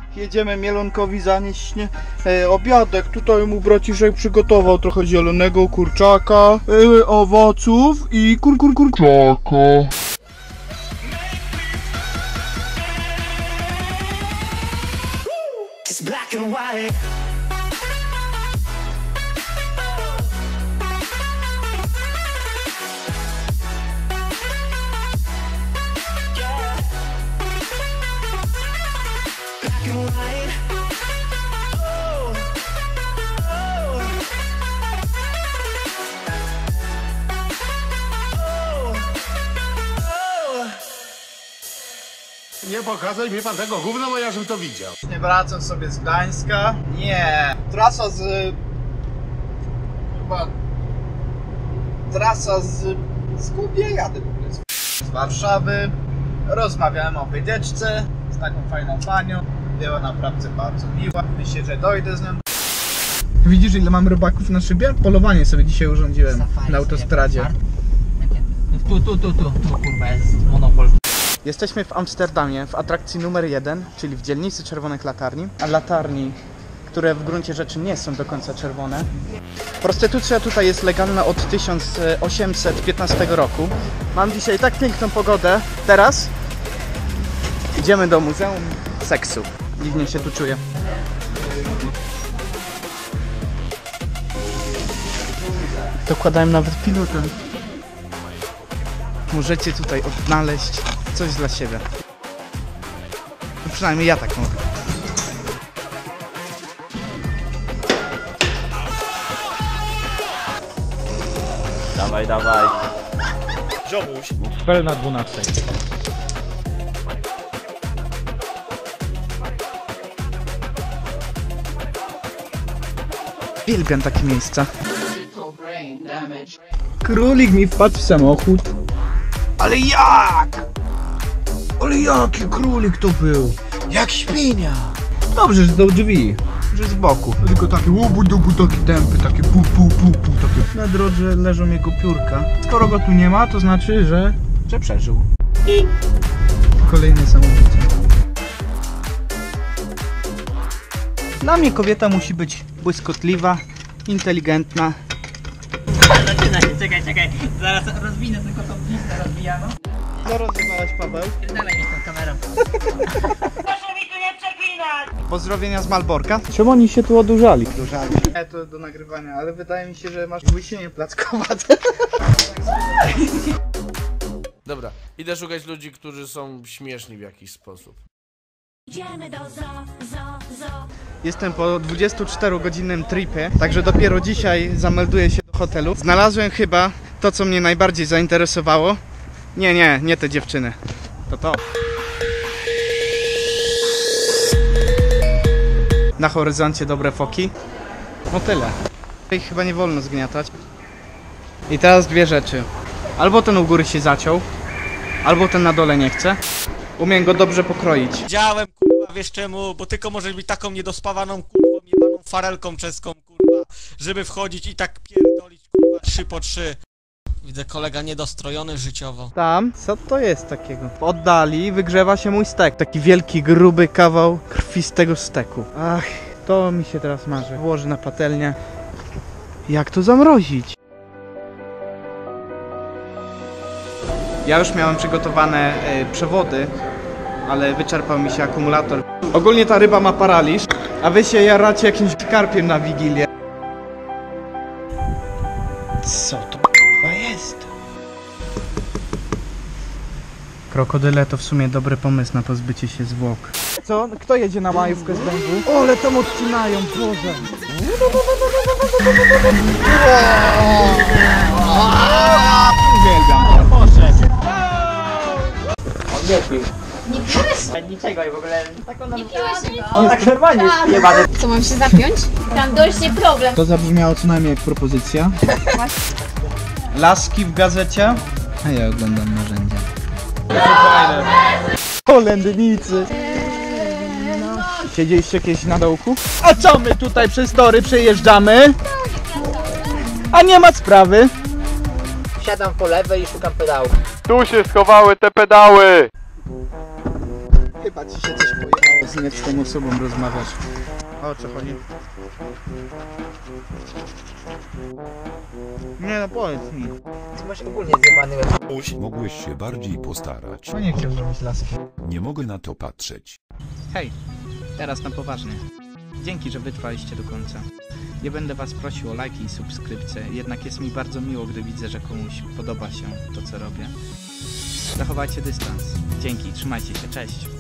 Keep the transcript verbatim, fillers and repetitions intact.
Jedziemy Mielonkowi zanieść e, obiadek. Tutaj mu braciszek przygotował trochę zielonego kurczaka, e, owoców i kur kur kurczaka. Nie pokazać mi pan tego gówna, bo ja żebym to widział. Nie wracam sobie z Gdańska. Nie. Trasa z... Chyba... Trasa z... Skąd ja jadę w ogóle? Z Warszawy. Rozmawiałem o wycieczce z taką fajną panią. Była naprawdę bardzo miła. Myślę, że dojdę z nią. Widzisz, ile mam rybaków na szybie? Polowanie sobie dzisiaj urządziłem Safari na autostradzie. Tu, tu, tu, tu, tu, kurwa, jest monopol. Jesteśmy w Amsterdamie, w atrakcji numer jeden, czyli w dzielnicy czerwonych latarni, a latarni, które w gruncie rzeczy nie są do końca czerwone. Prostytucja tutaj jest legalna od tysiąc osiemset piętnastego roku. Mam dzisiaj tak piękną pogodę. Teraz idziemy do Muzeum Seksu. Dziwnie się tu czuję. Dokładałem nawet pilotę. Możecie tutaj odnaleźć coś dla siebie. No przynajmniej ja tak mogę. Dawaj, dawaj. Ziomuś. Spel na dwunastej. Uwielbiam takie miejsca. Królik mi wpadł w samochód. Ale jak? Ale jaki królik to był? Jak świnia. Dobrze, że do drzwi, że z boku. Tylko takie łubu dubu, takie dępy, takie pu pu pu pu, takie. Na drodze leżą jego piórka. Skoro go tu nie ma, to znaczy, że, że przeżył. I kolejny samobójca. Dla mnie kobieta musi być błyskotliwa, inteligentna. Zaczyna się, czekaj, czekaj. Zaraz rozwinę tylko tą pistę rozwijano. Co rozrywałaś, Paweł? Pierdalaj mi z tą kamerą. Proszę mi tu nie przeklinać! Pozdrowienia z Malborka. Czemu oni się tu odurzali? Odurzali. Nie, to do nagrywania, ale wydaje mi się, że masz łysienie plackowate. Dobra, idę szukać ludzi, którzy są śmieszni w jakiś sposób. Idziemy do zoo, zoo, zoo. Jestem po dwudziestoczterogodzinnym tripie, także dopiero dzisiaj zamelduję się do hotelu. Znalazłem chyba to, co mnie najbardziej zainteresowało. Nie, nie, nie te dziewczyny. To to. Na horyzoncie dobre foki. No tyle. Ich chyba nie wolno zgniatać. I teraz dwie rzeczy. Albo ten u góry się zaciął, albo ten na dole nie chce. Umiem go dobrze pokroić. Wiedziałem, kurwa, wiesz czemu, bo tylko możesz być taką niedospawaną, kurwą, jebaną farelką czeską, kurwa, żeby wchodzić i tak pierdolić, kurwa, trzy po trzy. Widzę kolega niedostrojony życiowo. Tam, co to jest takiego? W oddali wygrzewa się mój stek. Taki wielki, gruby kawał krwistego steku. Ach, to mi się teraz marzy. Włożę na patelnię. Jak to zamrozić? Ja już miałem przygotowane e, przewody, ale wyczerpał mi się akumulator. Ogólnie ta ryba ma paraliż, a wy się jaracie jakimś karpiem na Wigilię. Co to chyba jest? Krokodyle to w sumie dobry pomysł na pozbycie się zwłok. Co? Kto jedzie na majówkę z węglu? O, ale tam odcinają, Boże! Uwielbiam. Poszedł. On nie pił. Nie piłeś? Niczego i w ogóle tak on nam... Nie piłeś go? On tak normalnie jest jebany. Co, mam się zapiąć? Tam dość nie problem. To zabrzmiało co najmniej jak propozycja. Laski w gazecie. A ja oglądam narzędzia. Holendnicy. Siedzieliście kiedyś na dołku? A co my tutaj przez tory przejeżdżamy? A nie ma sprawy. Siadam po lewej i szukam pedału. Tu się schowały te pedały! Chyba ci się coś pojechało. Z nie z tą osobą rozmawiasz. O co chodzi? Nie no, powiedz mi. Ty masz ogólnie zjebany łeb. Mogłeś się bardziej postarać. No nie chciał zrobić laski. Nie mogę na to patrzeć. Hej, teraz na poważnie. Dzięki, że wytrwaliście do końca. Nie będę was prosił o lajki i subskrypcje, jednak jest mi bardzo miło, gdy widzę, że komuś podoba się to, co robię. Zachowajcie dystans. Dzięki, trzymajcie się, cześć.